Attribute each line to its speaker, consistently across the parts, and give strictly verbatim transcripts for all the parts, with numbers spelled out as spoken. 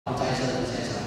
Speaker 1: 在这里在这里。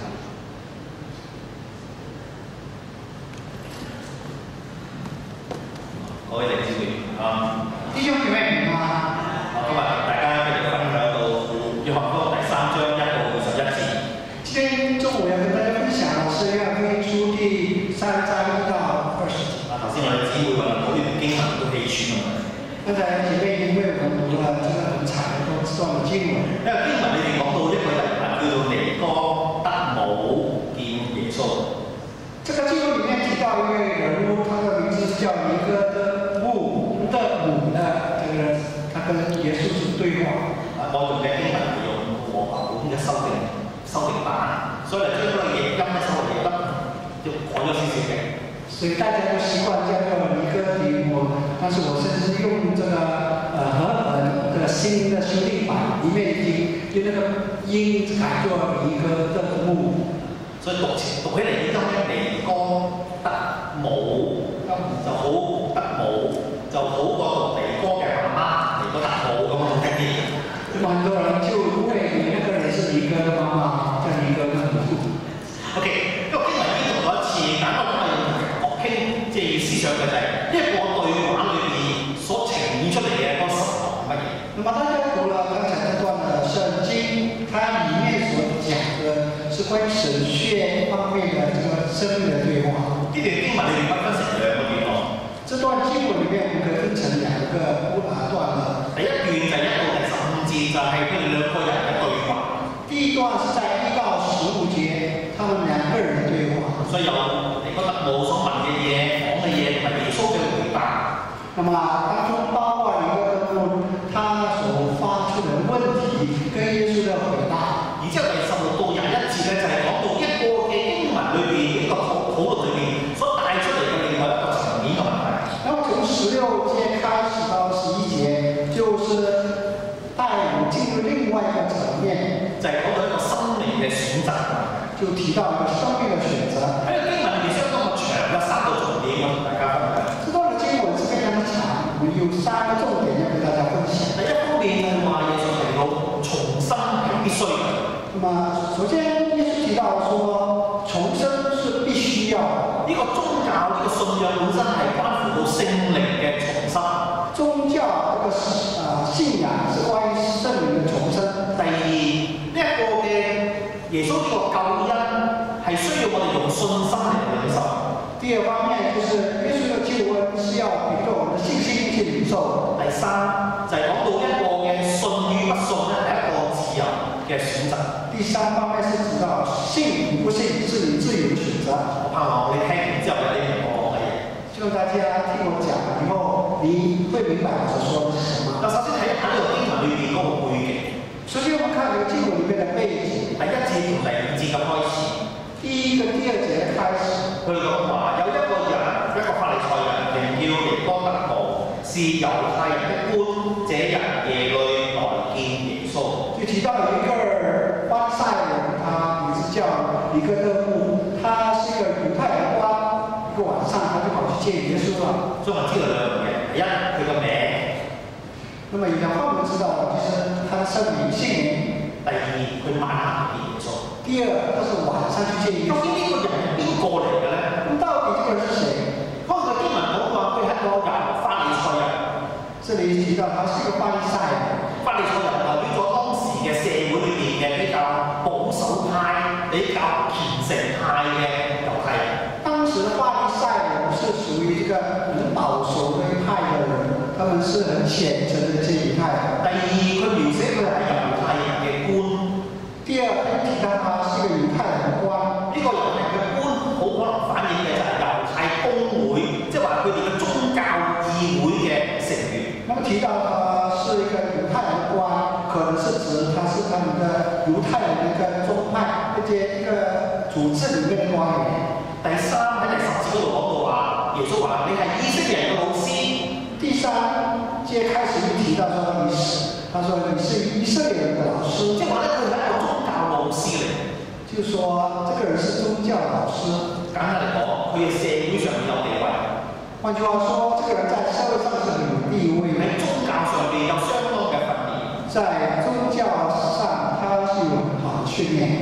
Speaker 2: 各位弟兄姊妹啊，
Speaker 1: 弟兄姊妹平安。
Speaker 2: 啊，今日大家繼續分享到約翰福音第三章一到二十一節。
Speaker 1: 今天中午要跟大家分享的是《約翰福音書》第三章一到二十節。
Speaker 2: 啊，頭先我哋姊妹話嗰段經文都氣喘咁樣。
Speaker 1: 剛才姐妹因為我們讀了這個很長的段的經文，
Speaker 2: 因為經文裏面講到一個人叫做尼哥德姆見耶穌。
Speaker 1: 這個經文裡面提到一位人物，他的名字是叫尼哥德姆的母的，這個他跟耶穌是對話。
Speaker 2: 啊，我用嘅經文係用和合本嘅修訂修訂版，所以嚟將嗰個譯音咧稍微譯得要改咗少少嘅。
Speaker 1: 所以大家都習慣叫做尼哥底母，但是我甚至用這個呃和合的新的修訂版，裡面已經用那個音改作尼哥德姆。
Speaker 2: 所以讀讀起嚟呢音咧，尼哥德姆就好德姆就好過讀尼哥嘅媽媽尼哥德姆咁樣好聽啲。
Speaker 1: 咁很多人就誤會你那個人是尼哥的媽媽，叫尼哥德姆。OK，
Speaker 2: 因為經文已經讀咗一次，但係我今日用學傾即係思想嘅就係呢一個對話裏邊所呈現出嚟嘅嗰個神學係乜嘢？
Speaker 1: 那麼大家讀了剛才這段的聖經，它裡面所講的是關於神學方面的這個生命的對話。
Speaker 2: 呢段經文裏面分分成兩個段落。
Speaker 1: 這段經文裡面我們可以分成兩個啊段落。
Speaker 2: 第一段就係一到第十五節，就係佢哋兩個人嘅對話。
Speaker 1: 第一段是在一到十五節，他們兩個人的對話。
Speaker 2: 所以有尼哥德姆所問嘅嘢、講嘅嘢同埋耶穌嘅回答。
Speaker 1: 那麼當中包括尼哥德姆他所發出的問題跟耶穌的回答。
Speaker 2: 然之後第十六到廿一節咧，就係講到一個嘅經文裏邊一個討討論裏邊所帶出嚟嘅另外一個層面嘅問題。
Speaker 1: 那麼從十六節開始到十一節，就是帶我進入另外一個層面，
Speaker 2: 就係講到一個生命嘅選擇。
Speaker 1: 就提到一個生命的選擇。
Speaker 2: 喺個經文裏面相當個長嘅三個重點，我同大家分享。
Speaker 1: 這段嘅經文是非常的長，我們有三個重點要跟大家分享。
Speaker 2: 第一方面係話耶穌提到重生係必須嘅。
Speaker 1: 那麼首先耶穌提到說重生是必須要的。
Speaker 2: 呢個宗教呢、這個信仰本身係關乎到聖靈嘅重生。
Speaker 1: 宗教這個啊信仰是關於聖靈嘅重生。
Speaker 2: 第二呢一、這個嘅耶穌呢個救恩係需要我哋用信心嚟領受。
Speaker 1: 第二方面就是耶穌嘅救恩是要憑着我們的信心去領受。
Speaker 2: 第三就係、是、講到一個嘅信與不信咧係一個自由嘅選擇。
Speaker 1: 第三方面是指到信與不信是你自由的選擇。
Speaker 2: 我盼望你聽完之後有啲明我講嘅嘢。
Speaker 1: 希望大家聽我講以後，你會明白我所說的是什麼。
Speaker 2: 嗱，首先睇一睇呢個經文裏邊嗰個背景。
Speaker 1: 首先，我們看這個經文裏面的背景，
Speaker 2: 第一節同第五節咁開始。
Speaker 1: 第一個、第二節開始，
Speaker 2: 佢講話有一個人，一個法利賽人，名叫尼哥德姆，是猶太人的官，這人夜裏來見耶穌。
Speaker 1: 就提到有一個巴塞人，他名字叫尼哥德姆，他是一個猶太人官，一個晚上他就跑去見耶穌了。
Speaker 2: 所以我知道兩樣嘢，第一佢個名，
Speaker 1: 那麼有兩方面知道，就是他的姓名姓名。
Speaker 2: 第二佢晚黑見耶穌。
Speaker 1: 第二，他是晚上去見耶穌。
Speaker 2: 究竟呢個人係邊個嚟嘅咧？
Speaker 1: 咁到底這個人是誰？
Speaker 2: 嗰個經文講話佢係一個猶法利賽人。
Speaker 1: 這裡提到他是一個法利賽人。
Speaker 2: 法利賽人代表咗當時嘅社會裏邊嘅比較保守派、比較虔誠派嘅猶太人。
Speaker 1: 當時的法利賽人是屬於這個很保守的一派的人，他們是很虔誠的這一派。
Speaker 2: 第二，佢描寫佢係猶太人嘅官。
Speaker 1: 第二，佢提到他是一個猶太人的官。呢個猶太人嘅官好可能反映嘅就係猶太公會，即係話佢哋嘅宗教議會嘅成員。那麼提到他是一個猶太人的官，可能是指他是他們的猶太人的一個宗派，一些一個組織裡面的官員。第三，喺第十節嗰度講到話，耶穌話你係以色列人嘅老師。第三節開始就提到說你是，他說你是以色列人的老師，即係話咧佢係一個宗教老師嚟。就是說，這個人是宗教老師。簡單嚟講，佢嘅社會上面有地位。換句話說，這個人在社會上是很有地位，喺宗教上面有相當嘅訓練。在宗教上，他是有很好的訓練。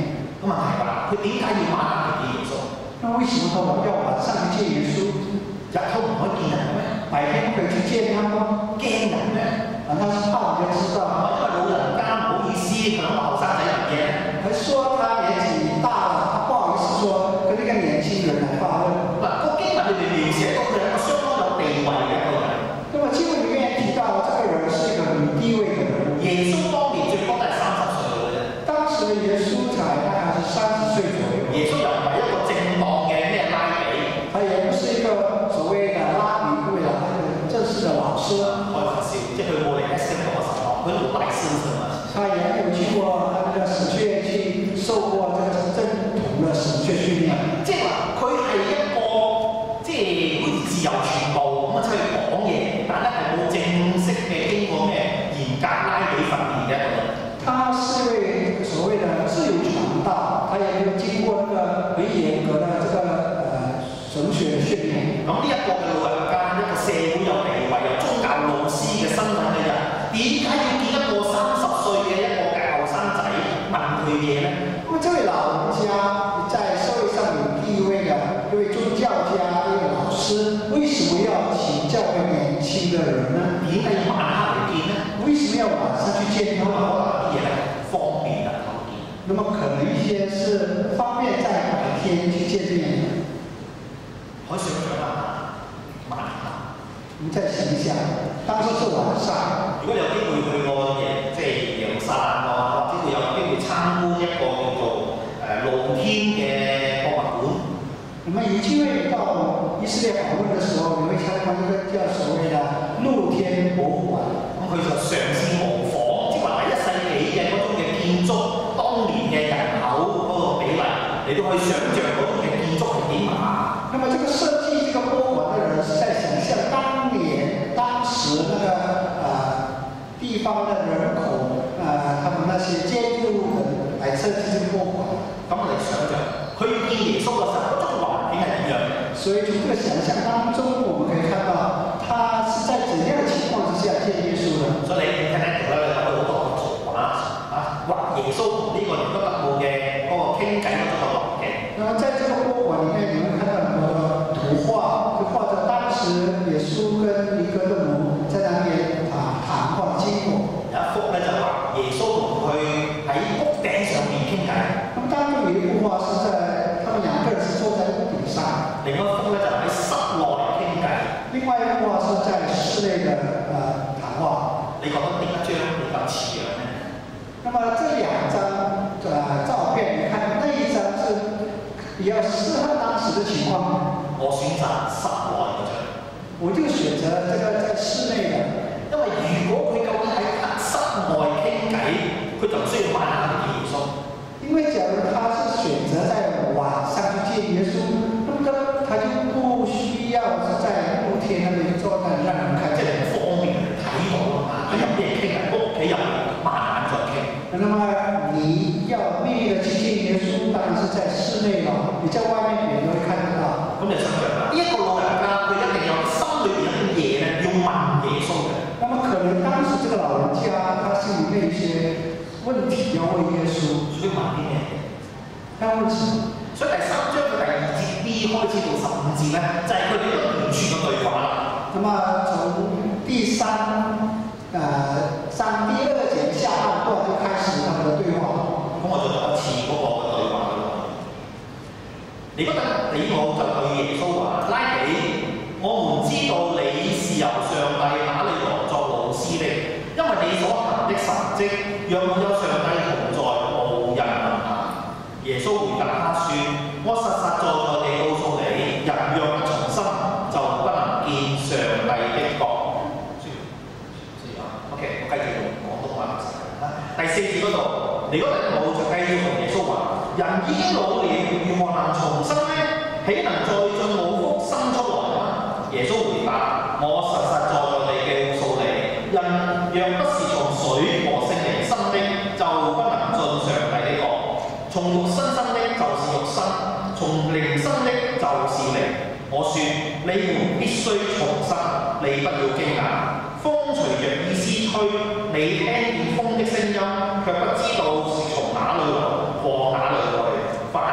Speaker 2: 咁問題係話，佢點解要晚黑嚟見耶穌？
Speaker 1: 那為什麼他們要晚上去見耶穌？
Speaker 2: 日頭唔可以見人嘅咩？
Speaker 1: 白天不可以去見他嗎？
Speaker 2: 驚人咩？
Speaker 1: 難道是怕人家知道？
Speaker 2: 因為老人家唔好意思向後生仔入嘢。
Speaker 1: 還說他年紀大了，他不好意思說跟呢個年輕人嚟發問。
Speaker 2: 嗱，個經文裏面描寫嗰個係一個相當有地位嘅一個人。
Speaker 1: 那麼經文裡面提到，這個人是一個有地位嘅人。
Speaker 2: 耶穌當年最多都係三十歲嘅啫。
Speaker 1: 當時嘅耶穌才大概是三十歲左右。
Speaker 2: 耶穌又唔係一個正當嘅咩拉比，
Speaker 1: 他也不是一個所謂嘅拉比，對啦，正式嘅老師。
Speaker 2: 開玩笑，即係佢冇嚟 S M 嗰個時候，佢冇拜師傅啊。
Speaker 1: 他也沒有去過他們的神學去受過這個正統的神學訓練。
Speaker 2: 即係話佢係一個即係好似自由傳道咁啊出去講嘢，但係係冇正式嘅經過咩嚴格拉比訓練嘅一個人。
Speaker 1: 他是為所謂的自由傳道，他也沒有經過那個很嚴格的這個呃神學訓練。
Speaker 2: 咁呢一個嘅老人家，一個社會有地位、有宗教老師嘅身份嘅人，點解要見一個三十歲嘅一個嘅後生仔問佢嘢咧？
Speaker 1: 那麼這位老人家在社會上有地位的一位宗教家、一位老師，為什麼要請教個年輕的人呢？
Speaker 2: 點解要晚黑嚟見呢？
Speaker 1: 為什麼要晚上去見他？
Speaker 2: 可能啲嘢係方便人口見。
Speaker 1: 那麼可能一些是方便在白天去見面的。
Speaker 2: 可以想象下，晚黑。
Speaker 1: 你再想一想，當時是晚上。
Speaker 2: 如果有機會去過耶，即係耶路撒冷嘅話，或者會有機會參觀一個叫做誒露天嘅博物館。
Speaker 1: 你們有機會到以色列訪問嘅時候，你會參觀一個叫所謂的露天博物館。
Speaker 2: 咁佢就嘗試模仿，即係話第一世紀嘅嗰種嘅建築，當年嘅人口嗰個比例，你都可以想像嗰種嘅建築係點啊！
Speaker 1: 那麼這個設計這個博物館的人是在想象當年當時那個呃地方的人口，呃他們那些建築物人來設計這個博物館。
Speaker 2: 咁我哋想象，佢要見耶穌嘅時候，嗰種環境係點樣嘅？
Speaker 1: 所以從這個想象當中，我們可以看到他是在怎樣的情況之下見耶穌的。
Speaker 2: 所以你睇睇圖咧，有好多個圖畫啊，畫耶穌同呢個尼哥底母嘅嗰個傾偈嗰個環境。
Speaker 1: 那麼在這個博物館裡面，你會看到很多的圖畫，就畫着當時耶穌跟尼哥底母在那邊啊談話經過。
Speaker 2: 有一幅咧就話耶穌同佢喺屋頂上面傾偈。
Speaker 1: 咁當中有一幅畫是在他們兩個人是坐在屋頂上。
Speaker 2: 另一幅咧就喺室內傾偈。
Speaker 1: 另外一幅畫是在室內的呃談話。
Speaker 2: 你覺得邊一張比較似樣咧？
Speaker 1: 那麼這兩張呃照片，你看那一張是比較適合當時的情況。
Speaker 2: 我選擇室內嗰張。
Speaker 1: 我就選擇這個在室內的，
Speaker 2: 因為如果佢究竟喺室外傾偈，佢就唔需要晚黑嚟見耶穌。
Speaker 1: 因為假如他是選擇在晚上去見耶穌，那麼他就不需要是在露天那邊坐在讓人看見，
Speaker 2: 即係唔方便睇到啊嘛。佢有咩傾喺屋企入面，慢慢再傾。
Speaker 1: 那麼你要秘密的去見耶穌，當然是在室內咯。你在外面你都會看得到。
Speaker 2: 咁你想象啦，呢一個老人家佢一定有心裏邊有啲嘢咧要問耶穌嘅。
Speaker 1: 那麼可能當時這個老人家，他心裡面一些問題要問耶穌。
Speaker 2: 要問啲咩？
Speaker 1: 他問什麼？
Speaker 2: 所以第三章嘅第二節 B 開始到十五節咧，就係佢哋一個連串嘅對話啦。
Speaker 1: 那麼從第三呃三第二節下半段就開始他們的對話。
Speaker 2: 咁我就讀一次嗰個嘅對話啦。尼哥底母就對耶穌話：拉比，我們知道你是由上帝把你來作老師的，因為你所行的神蹟，若沒有上帝同在，無人能行。耶穌回答他說：我實實在在地告訴你，人若不重生，就不能見上帝的國。OK， 我繼續用廣東話解釋。第四節嗰度，尼哥底母就繼續同耶穌話：人已經老了，如何能重生呢？豈能再進母腹生出來嗎？耶穌回答：我實實在在地告訴你，人若不是從水和聖靈生的，就不能進上帝的國。從肉身生的就是肉身，從靈生的就是靈。我說你們必須重生，你不要驚訝。風隨着意思吹，你聽見風的聲音，卻不知道是從哪裏來，往哪裏去。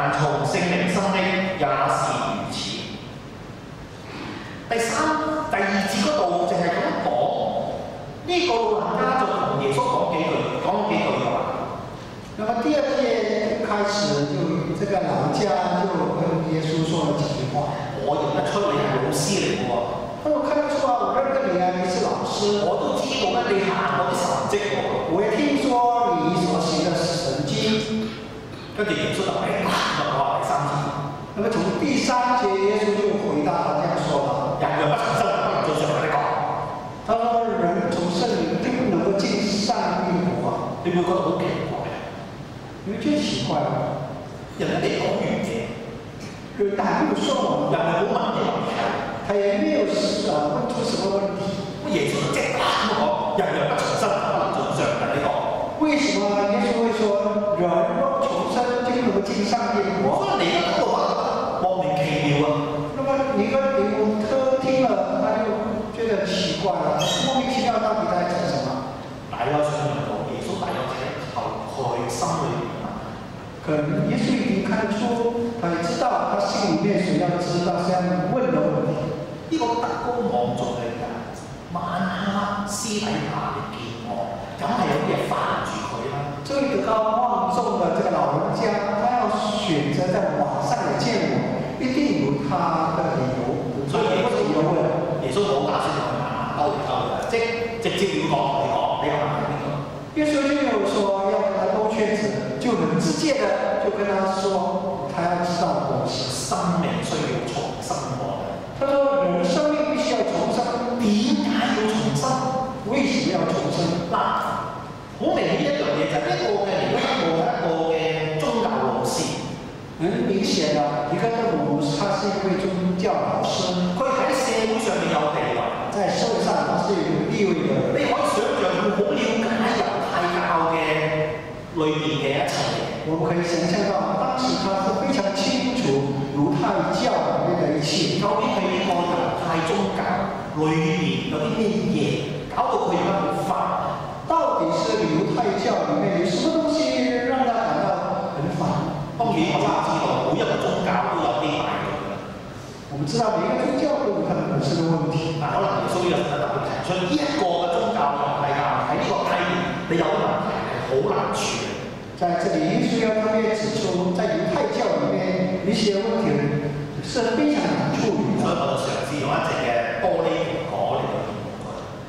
Speaker 2: 難從聖靈生的也是如此。第三、第二節嗰度淨係咁講，呢、這個老人家就同耶穌講幾句，講幾句話。
Speaker 1: 那麼第二節開始就這個老人家就跟耶穌說了幾句話。
Speaker 2: 我認得出你係老師嚟嘅喎。
Speaker 1: 我看得出啊，我認得你啊，你是老師。
Speaker 2: 我都知道咧，你行過啲神蹟喎。
Speaker 1: 我也聽說你所行的神蹟。
Speaker 2: 跟住耶穌就誒，就話第三節。
Speaker 1: 那麼從第三節，耶穌就回答他這樣說了：
Speaker 2: 人若不重生，不能進上帝的國。
Speaker 1: 他說：人從聖靈就不能夠進上帝的國。
Speaker 2: 你會覺得好奇怪啊？
Speaker 1: 你會覺得奇怪嗎？
Speaker 2: 人哋講完嘢，
Speaker 1: 人哋還沒有說完，
Speaker 2: 人哋冇問嘢問題，
Speaker 1: 他也沒有呃問出什麼問題。
Speaker 2: 耶穌就即刻咁講：人若不重生，不能進上帝的國。
Speaker 1: 為什麼耶穌會說人若重生就不能進上帝的國？
Speaker 2: 所以你嗰個話莫名其妙啊！
Speaker 1: 那麼你個你我哥聽了，他就覺得奇怪了，莫名其妙到底在講什麼？
Speaker 2: 大家想象到耶穌大約睇透佢心裏面啊，
Speaker 1: 可能耶穌已經看出，他也知道他心裡面所要知道、想問的問題。
Speaker 2: 呢個德高望重嘅人，晚黑私底下嚟見我，梗係有啲嘢煩住佢啦。
Speaker 1: 這位德高望重的這個老人家，他要選擇在網上嚟見我，一定有他的理由。
Speaker 2: 所以耶穌有問，耶穌冇打算同佢慢慢溝嚟溝去，即直接要講同你講，你係問邊個？
Speaker 1: 耶穌就有說要跟他兜圈子，就很直接的就跟他說，他要知道我是
Speaker 2: 生命需要重生過嘅。
Speaker 1: 他說人生命必須要重生，
Speaker 2: 點解要重生？
Speaker 1: 為什麼要重生？
Speaker 2: 嗱，好明顯一樣嘢就係呢個嘅，如果一個係一個嘅宗教老師，
Speaker 1: 很明顯的，尼哥底母他是一位宗教老師，
Speaker 2: 佢喺社會上面有地位，
Speaker 1: 在社會上他是有地位的。
Speaker 2: 你可以想象佢好了解猶太教嘅裏邊嘅一切嘢。
Speaker 1: 我們可以想象到，當時他是非常清楚猶太教裡面的一切。
Speaker 2: 究竟係呢個猶太宗教裏面有啲咩嘢，搞到佢而家好煩？
Speaker 1: 到底是猶太教裡面有什麼東西讓他感到很煩？
Speaker 2: 當然我哋知道每一個宗教都有啲敗類嘅。
Speaker 1: 我們知道每一個宗教都有它的本身的問題。
Speaker 2: 但可能耶穌呢個時候特別提出呢一個嘅宗教猶太教喺呢個階段，你有問題係好難處理。
Speaker 1: 在這裡，耶穌要特別指出，在猶太教裡面一些問題是非常難處理的。
Speaker 2: 所以我就嘗試用一隻嘅玻璃蘋果嚟到形容佢。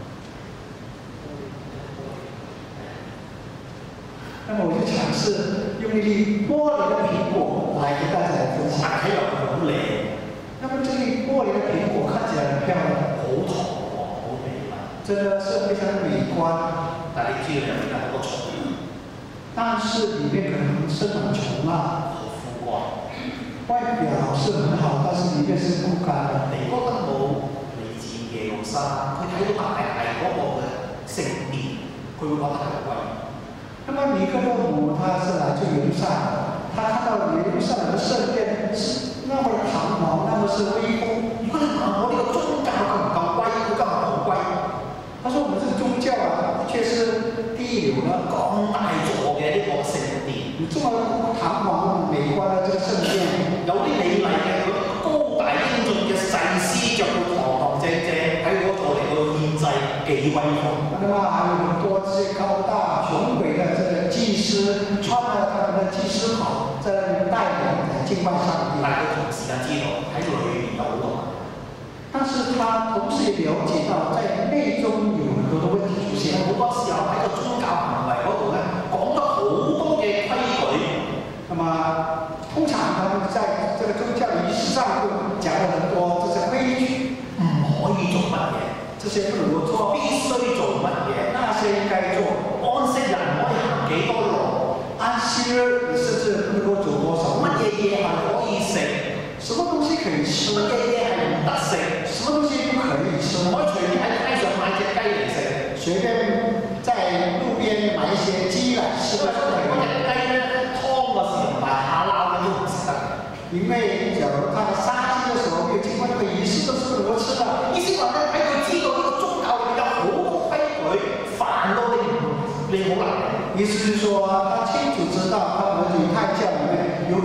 Speaker 1: 那麼我就嘗試用一粒玻璃的蘋果來跟大家來分享。
Speaker 2: 但係又好靚。
Speaker 1: 那麼這粒玻璃的蘋果看起來很漂亮，
Speaker 2: 好糖喎，好美麗，
Speaker 1: 真的是非常的美觀。
Speaker 2: 但係你知道入面有好多蟲，
Speaker 1: 但是裡面可能生滿蟲啊，
Speaker 2: 好枯乾。
Speaker 1: 外表是很好，但是裡面是枯乾的。
Speaker 2: 尼哥底母嚟自耶路撒冷，佢睇到大係嗰個嘅聖殿，佢會覺得係貴。
Speaker 1: 那麼尼哥底母他是來自耶路撒冷，他看到耶路撒冷的聖殿是那麼堂皇，那麼是威風。
Speaker 2: 如果你問我呢個宗教夠唔夠貴，佢今日好貴。
Speaker 1: 他說：我們這個宗教啊，確是第一流的，
Speaker 2: 咁大座嘅呢個聖殿，
Speaker 1: 你這麼堂皇美觀的這個聖殿，
Speaker 2: 有啲美麗嘅嗰啲高大英俊嘅祭司着到堂堂正正喺嗰度嚟到獻祭，幾威風。
Speaker 1: 那麼還有很多這些高大雄偉的這個祭司，穿了他們的祭司袍，在那裡帶領來敬拜上帝。
Speaker 2: 但係佢同時間知道喺裏面有好多問題。
Speaker 1: 但是他同時也了解到，在內中有很多的問題出現。
Speaker 2: 好多時候喺個宗教行為嗰度咧，講得好多嘅規矩。
Speaker 1: 那麼通常他們在這個宗教儀式上都講了很多這些規矩，
Speaker 2: 唔可以做乜嘢，
Speaker 1: 這些不能夠做，
Speaker 2: 必須做乜嘢，
Speaker 1: 那些應該做。
Speaker 2: 安息日唔可以行幾多路，
Speaker 1: 安息日甚至不能夠走多少路，
Speaker 2: 乜嘢嘢係可以食，
Speaker 1: 什麼東西可以吃，
Speaker 2: 乜嘢嘢係唔得食，
Speaker 1: 什麼東西不可以吃，
Speaker 2: 唔可以隨便喺街上買隻雞嚟食，
Speaker 1: 隨便在路邊買一些雞來吃的。
Speaker 2: 嗰隻雞咧劏嘅時候唔係下撈嘅都唔食得。
Speaker 1: 因為假如他殺雞的時候沒有經過這個儀式，都是不能夠吃的。
Speaker 2: 意思話咧，喺佢知道呢個宗教裏面有好多規矩，煩到你唔你好難。
Speaker 1: 意思是說，他清楚知道他們猶太教裡面有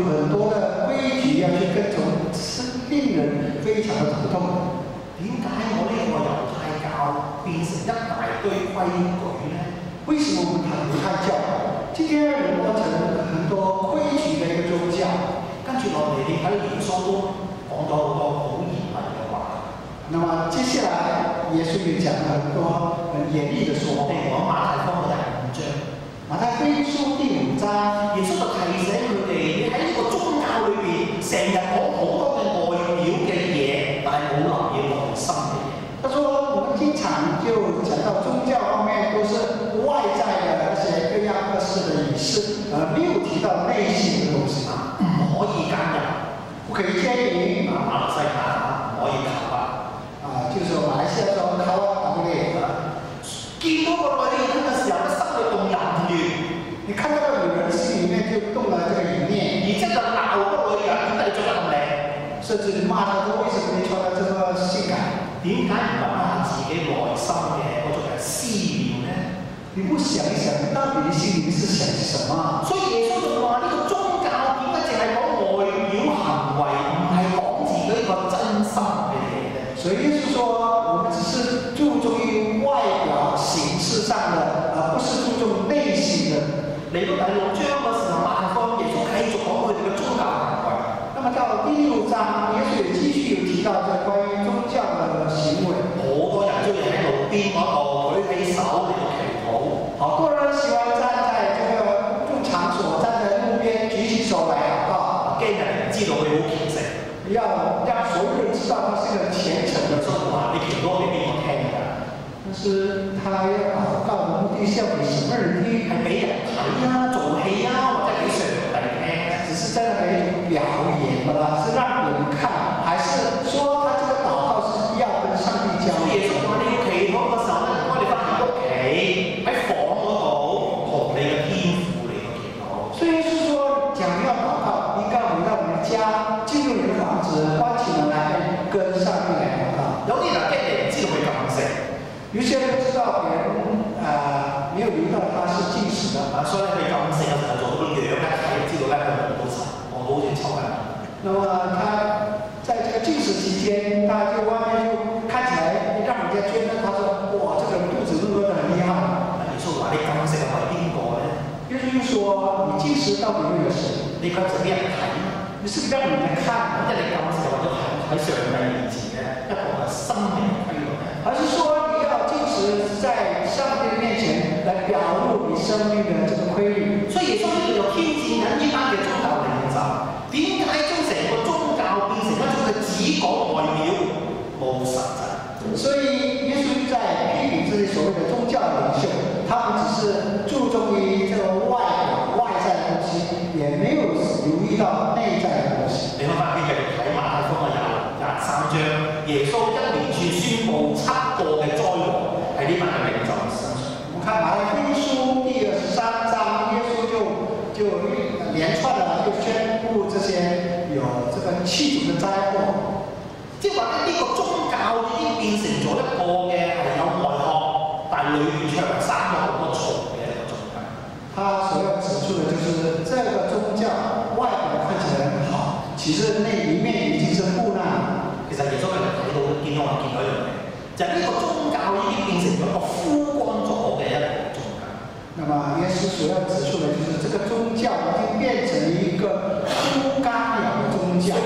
Speaker 3: 很多的規矩要去跟從，是令人非常的頭痛。
Speaker 2: 點解我呢個猶太教變成一大堆規矩呢？
Speaker 3: 為什麼我們談猶太教？今天人都成很多規矩的一個宗教。
Speaker 2: 跟住落嚟，你睇耶穌都講咗好多好嚴厲嘅話。
Speaker 3: 那麼接下來，耶穌也講了很多很嚴厲的說話。
Speaker 2: 譬如講馬太福音第五章，
Speaker 3: 馬太福音書第五章，
Speaker 2: 耶穌就提醒佢哋：你喺呢個宗教裏邊，成日講好多嘅外表嘅嘢，但係冇留意內心嘅嘢。
Speaker 3: 他說：我們經常就講到宗教方面都是外在的那些各樣各式的儀式，而沒有提到內心的東西。
Speaker 2: 唔可以奸淫，
Speaker 3: 不可以奸淫。
Speaker 2: 啊，馬來西亞唔可以求啊。
Speaker 3: 啊，就是說馬來西亞說求啊，打不咧。
Speaker 2: 見到個女人嘅時候，個心裏動淫念。
Speaker 3: 你看到個女人心裡面就動了這個淫念，
Speaker 2: 然之後就鬧嗰個女人點解你着得咁靚，
Speaker 3: 甚至罵她說為什麼你穿得這麼性感？
Speaker 2: 點解唔諗下自己內心嘅嗰種嘅思念呢？
Speaker 3: 你不想一想，你到底你心裡是想什麼？
Speaker 2: 所以耶穌就話：呢個宗教點解淨係講外表行為，唔係講自己個真心嘅嘢呢？
Speaker 3: 所以耶穌說，我們只是注重於外表形式上的，而不是注重內心的。
Speaker 2: 嚟到第六章嘅時候，馬太福音耶穌繼續講佢哋嘅宗教行為。
Speaker 3: 那麼到第六章，耶穌也繼續有提到這關於宗教的行為。
Speaker 2: 好多人中意喺路邊嗰度舉起手嚟到祈禱。
Speaker 3: 好多人喜歡站在這個公眾場所，站在路邊舉起手來禱告，
Speaker 2: 驚人知道佢好虔誠，
Speaker 3: 要讓所有人知道他是個虔誠的。
Speaker 2: 所以話你祈禱俾邊個聽㗎？
Speaker 3: 但是他要禱告的目的是要給什麼人聽？
Speaker 2: 係俾人睇啊、做戲啊，或者俾上帝聽？
Speaker 3: 只是在那裡表演啦，是讓人看，還是說他這個禱告是要跟上帝交流？
Speaker 2: 耶穌話你要祈禱嘅時候咧，我哋翻喺屋企喺房嗰度同你嘅天父嚟到祈禱。
Speaker 3: 所以是說，講要禱告，應該回到你的家，進入你的房子，關起門來跟上帝來禱告。
Speaker 2: 有啲人激你唔知道佢禁食，
Speaker 3: 有些人不知道別人啊、呃、沒有留到他是禁食的，
Speaker 2: 啊，所以咧佢禁食嘅時候做到個樣咧，睇就知道咧佢望到神，望到好似醜人。
Speaker 3: 那麼他在這個禁食期間，他就外面就看起來讓人家覺得他說：哇，這個人肚子餓得很厲害。
Speaker 2: 耶穌話：你禁食係為邊個咧？
Speaker 3: 耶穌就說：你禁食到底為了誰？
Speaker 2: 你禁食俾人睇，
Speaker 3: 你是不是讓人家看？
Speaker 2: 即係你禁食就為咗喺上帝面前嘅一個嘅生命規律咧？
Speaker 3: 還是說你要禁食在上帝的面前來表露你生命的這個規律？
Speaker 2: 所以耶穌呢度又挑戰緊呢班嘅宗教領袖，點解將成個宗教變成一種嘅只講外表冇實質？
Speaker 3: 所以耶穌在批評這些所謂的宗教領袖，他們只是注重於這個外表外在的東西，也沒有留意到內在的東西。
Speaker 2: 你翻返去繼續睇馬太福音廿廿三章，耶穌一連串宣佈七個嘅災禍喺呢班嘅領袖身上。
Speaker 3: 我看馬太福音書第二十三章，耶穌就就連串的就宣布這些有這個七種的災禍。
Speaker 2: 即係話咧，呢個宗教已經變成咗一個嘅係有外殼，但係裏面卻係生咗好多蟲嘅一個宗教。
Speaker 3: 他所要指出的就是，這個宗教外表看起來很好，其實那裡面已經是腐爛了。
Speaker 2: 其實耶穌今日睇到見到我見到一樣嘢，就係呢個宗教已經變成咗一個枯乾咗嘅一個宗教。
Speaker 3: 那麼耶穌所要指出的就是，這個宗教已經變成一個枯乾了的宗教。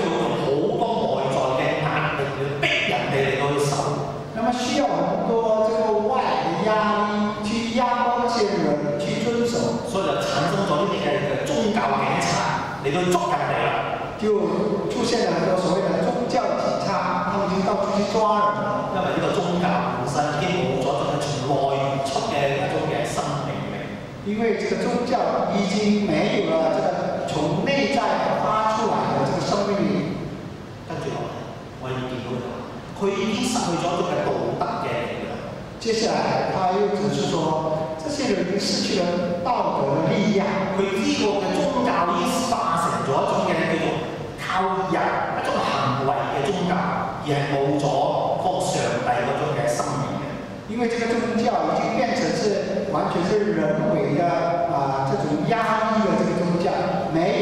Speaker 3: 那麼需要很多這個外來的壓力去壓迫那些人去遵守，
Speaker 2: 所以就產生咗呢啲嘅宗教警察嚟到捉人哋啦，
Speaker 3: 就出現了很多所謂的宗教警察，他們就到處去抓人了。
Speaker 2: 因為呢個宗教本身已經冇咗種從內而出嘅一種嘅生命力，
Speaker 3: 因為這個宗教已經沒有了這個從內在發出來的這個生命力。
Speaker 2: 跟住落嚟，我哋見到佢已經失去咗一種嘅道德嘅力量。
Speaker 3: 接下來，他又指出說，這些人已經失去了道德的力量。
Speaker 2: 佢呢個嘅宗教已經化成咗一種嘅叫做靠人一種行為嘅宗教，而係冇咗嗰個上帝嗰種嘅生命嘅。
Speaker 3: 因為這個宗教已經變成是完全是人為的啊、呃，這種壓抑的這個宗教，沒有屬於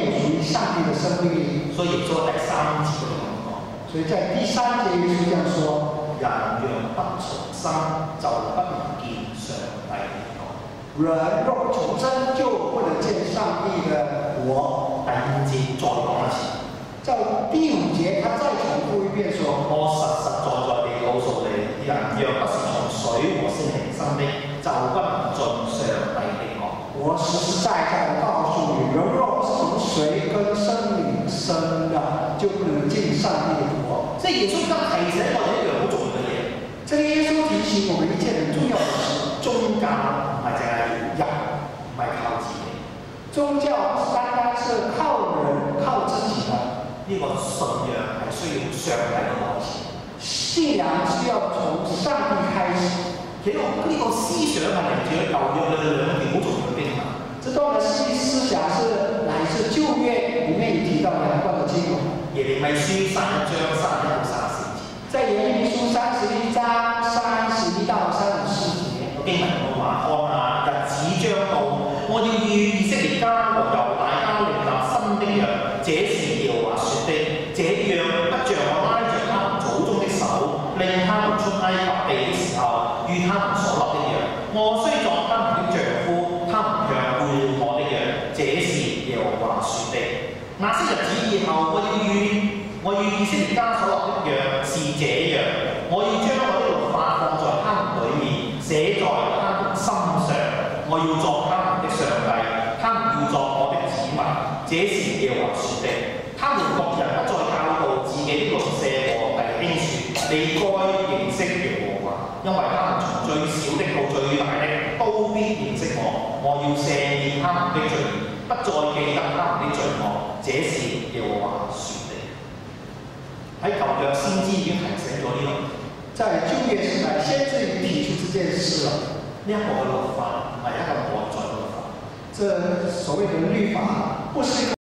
Speaker 3: 上帝的生命力。
Speaker 2: 所以耶穌第三節嗰度咁講。
Speaker 3: 所以在第三節，耶穌這樣說：
Speaker 2: 人若不重生，就不能見上帝的國。
Speaker 3: 人若不重生，就不能見上帝的國。
Speaker 2: 第五節再講一次。
Speaker 3: 在第五節，他再重複一遍說：
Speaker 2: 我實實在在地告訴你，人若不是從水和聖靈生的，就不能進上帝的國。
Speaker 3: 我實實在在地告訴你，人若不是從水跟聖靈生的，就不能進上帝的國。
Speaker 2: 即係耶穌今日提醒我哋一樣好重要嘅嘢。
Speaker 3: 這個耶穌提醒我們一件很重要的事：
Speaker 2: 宗教唔係淨係人，唔係靠自己。
Speaker 3: 宗教不單單是靠人、靠自己的。
Speaker 2: 呢個信仰係需要上帝嘅開始。
Speaker 3: 信仰是要從上帝開始。
Speaker 2: 其實呢個思想係嚟自於舊約嘅兩條好重要嘅經文。
Speaker 3: 這段嘅思思想是來自舊約裡面提到兩段嘅經文。
Speaker 2: 耶利米書三一章三一到三四節。
Speaker 3: 在耶利米書三十一章三十一到三十四節，
Speaker 2: 經文咁話：看啊，日子將到，我要與以色列家和猶大家另立新的約，這是耶和華說的。這樣不像我拉着他們祖宗的手，令他們出埃及地的時候，與他們所立的約。我雖作他們的丈夫，他們卻背了我的約。這是耶和華說的。那些日子以後，我要與我與以色列家所立的約是這樣，我要將我的律法放在他們裏面，寫在他們心上。我要作他們的上帝，他們要作我的子民。這是耶和華說的。他們各人不再教導自己的鄰舍和弟兄說：你該認識耶和華，因為他們從最小的到最大的都必認識我。我要赦免他們的罪孽，不再記得他們的罪惡。這是耶和華說的。喺舊約先知已經提醒咗呢個。
Speaker 3: 在舊約時代，先知已經提出這件事了。
Speaker 2: 呢一個嘅律法唔係一個外在嘅律法。
Speaker 3: 這所謂的律法，不是